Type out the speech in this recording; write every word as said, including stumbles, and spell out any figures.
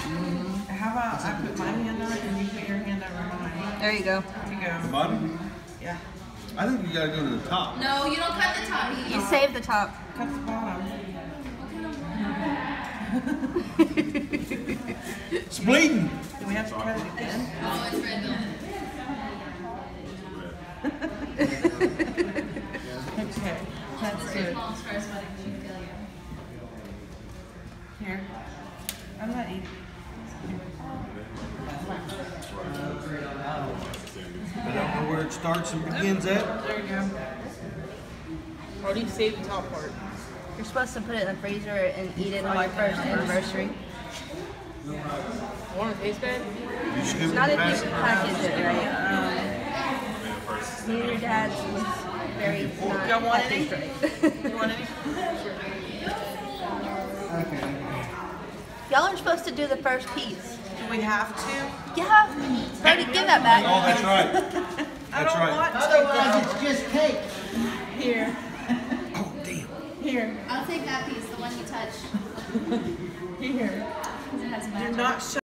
Mm-hmm. How about I put my hand on it and you put your hand over mine? There you go. There you go. The bottom? Yeah. I think you gotta go to the top. No, you don't cut the top. You save the top. Cut the bottom. It's bleeding. Do we have to cut it again? Oh, it's red velvet. Okay. That's good. Mom's first wedding. She can kill you. Here. I'm not eating. I don't know where it starts and begins at. There you go. Or do you save the top part? You're supposed to put it in the freezer and eat it on your first anniversary. Want to taste bad? You scoop It's it not if past you it. package it right. Um, me and your dad's was very not Y'all want packaged any? right. You want any? Y'all are supposed to do the first piece. Do we have to? Yeah. Brody, give that back. Oh, that's right. I That's don't right. want to. Otherwise, it's just cake. Here. Oh, damn. Here. I'll take that piece, the one you touched. Here. Because it has You're magic. not